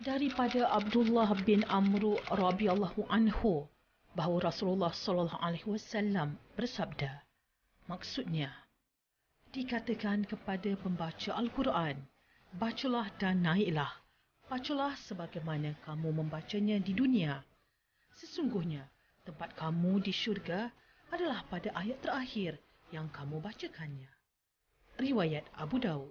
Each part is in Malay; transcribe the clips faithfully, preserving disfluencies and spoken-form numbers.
Daripada Abdullah bin Amr radhiyallahu anhu bahawa Rasulullah sallallahu alaihi wasallam bersabda, maksudnya, dikatakan kepada pembaca Al-Quran, bacalah dan naiklah, bacalah sebagaimana kamu membacanya di dunia. Sesungguhnya tempat kamu di syurga adalah pada ayat terakhir yang kamu bacakannya. Riwayat Abu Daud.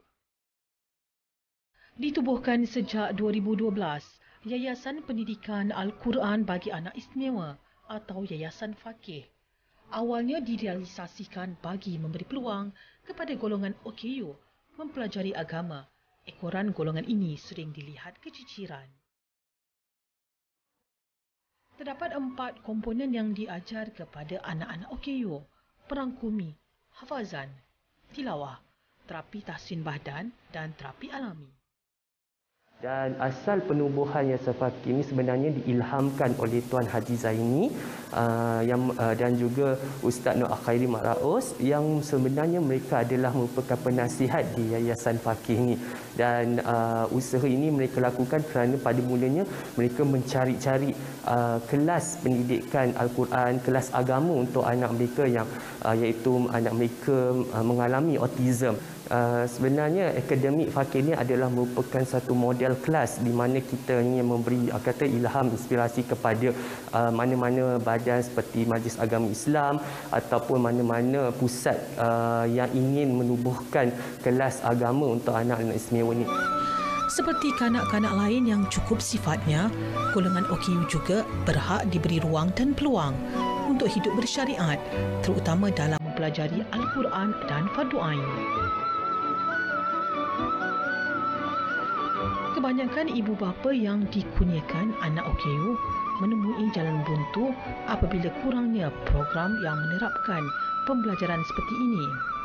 Ditubuhkan sejak dua ribu dua belas, Yayasan Pendidikan Al-Quran bagi Anak Istimewa atau Yayasan Faqih. Awalnya direalisasikan bagi memberi peluang kepada golongan O K U mempelajari agama. Ekoran golongan ini sering dilihat keciciran. Terdapat empat komponen yang diajar kepada anak-anak O K U: perangkumi, hafazan, tilawah, terapi tahsin badan dan terapi alami. Dan asal penubuhan Yayasan Faqih ini sebenarnya diilhamkan oleh Tuan Haji Zaini uh, yang, uh, dan juga Ustaz Nur Akhairi Makraus, yang sebenarnya mereka adalah merupakan penasihat di Yayasan Faqih ini. Dan uh, usaha ini mereka lakukan kerana pada mulanya mereka mencari-cari uh, kelas pendidikan Al-Quran, kelas agama untuk anak mereka yang uh, iaitu anak mereka uh, mengalami autism. Uh, sebenarnya akademik Faqih ini adalah merupakan satu model kelas di mana kita ingin memberi uh, kata ilham, inspirasi kepada uh, mana-mana badan seperti Majlis Agama Islam ataupun mana-mana pusat uh, yang ingin menubuhkan kelas agama untuk anak-anak istimewa ini. Seperti kanak-kanak lain yang cukup sifatnya, golongan O K U juga berhak diberi ruang dan peluang untuk hidup bersyariat, terutama dalam mempelajari Al-Quran dan Fardu Ain. Kebanyakan ibu bapa yang dikurniakan anak O K U menemui jalan buntu apabila kurangnya program yang menerapkan pembelajaran seperti ini.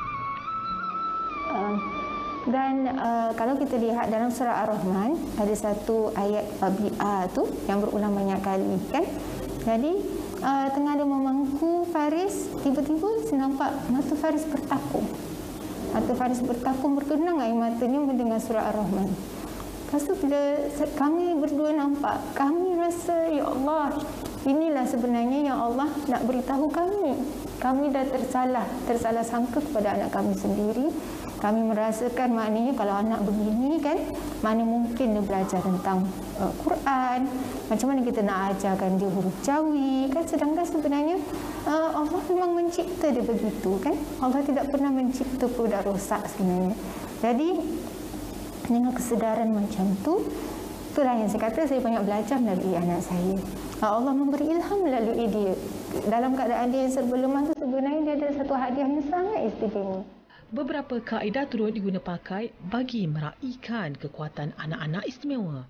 Uh, dan uh, kalau kita lihat dalam surah Ar-Rahman, ada satu ayat Babi'ah tu yang berulang banyak kali, kan? Jadi uh, tengah dia memangku Faris, tiba-tiba saya nampak mata Faris bertakung. Mata Faris bertakung, berkenang air matanya mendengar surah Ar-Rahman. Lepas tu bila kami berdua nampak, kami rasa, ya Allah, inilah sebenarnya yang Allah nak beritahu kami. Kami dah tersalah, tersalah sangka kepada anak kami sendiri. Kami merasakan maknanya kalau anak begini kan, mana mungkin dia belajar tentang uh, Quran, macam mana kita nak ajarkan dia huruf jawi, kan? Sedangkan sebenarnya uh, Allah memang mencipta dia begitu, kan? Allah tidak pernah mencipta produk rosak sebenarnya. Jadi dengan kesedaran macam tu, itulah yang saya kata saya banyak belajar melalui anak saya. Allah memberi ilham melalui dia. Dalam keadaan dia yang serba lemah tu, sebenarnya dia ada satu hadiah yang sangat istimewa. Beberapa kaedah turut diguna pakai bagi meraihkan kekuatan anak-anak istimewa.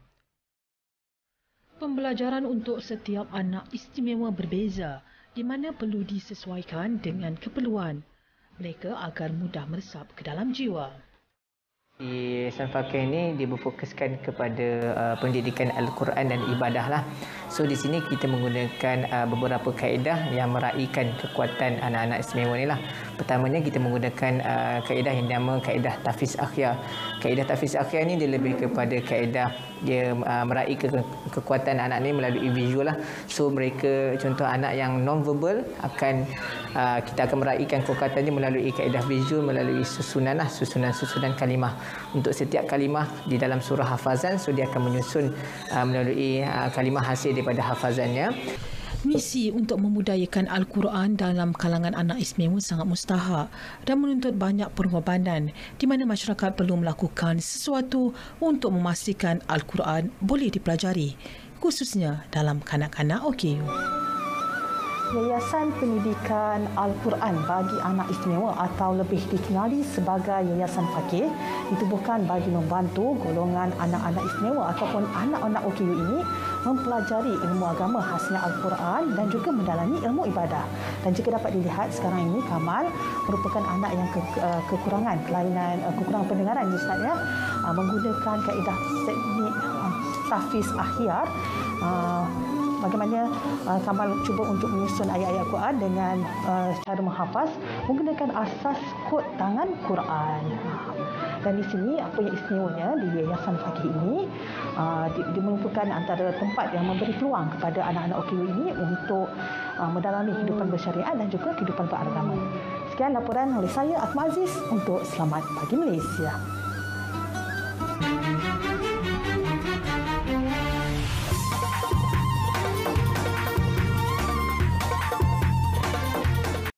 Pembelajaran untuk setiap anak istimewa berbeza, di mana perlu disesuaikan dengan keperluan mereka agar mudah meresap ke dalam jiwa. Di Yayasan Faqih ini dia berfokuskan kepada uh, pendidikan Al-Quran dan ibadah lah. So di sini kita menggunakan uh, beberapa kaedah yang meraihkan kekuatan anak-anak istimewa ni lah. Pertamanya kita menggunakan uh, kaedah yang dinamakan kaedah tahfiz akhyar. Kaedah tahfiz akhyar ni dia lebih kepada kaedah dia uh, meraih ke kekuatan anak ni melalui visual lah. So mereka, contoh anak yang non-verbal, akan uh, kita akan meraihkan kekuatannya melalui kaedah visual, melalui susunan lah, susunan-susunan kalimah. Untuk setiap kalimah di dalam surah hafazan, so dia akan menyusun uh, melalui uh, kalimah hasil daripada hafazannya. Misi untuk memudayakan Al-Quran dalam kalangan anak istimewa sangat mustahak dan menuntut banyak pengorbanan, di mana masyarakat perlu melakukan sesuatu untuk memastikan Al-Quran boleh dipelajari, khususnya dalam kanak-kanak O K U. Yayasan Pendidikan Al-Quran bagi Anak Istimewa atau lebih dikenali sebagai Yayasan Faqih ditubuhkan bagi membantu golongan anak-anak istimewa ataupun anak-anak O K U ini mempelajari ilmu agama khasnya Al-Quran dan juga mendalami ilmu ibadah. Dan jika dapat dilihat sekarang ini, Kamal merupakan anak yang ke, uh, kekurangan kelainan uh, kekurangan pendengaran Ustaz, ya, uh, menggunakan kaedah teknik uh, tahfiz akhyar. Uh, bagaimana uh, Kamal cuba untuk menyusun ayat-ayat Quran dengan uh, cara menghafaz menggunakan asas kod tangan Quran. Dan di sini apa yang istimewanya di Yayasan Fakih ini, uh, dia merupakan antara tempat yang memberi peluang kepada anak-anak O K U ini untuk uh, mendalami kehidupan bersyariat dan juga kehidupan beragama. Sekian laporan oleh saya, Akmal Aziz, untuk Selamat Pagi Malaysia.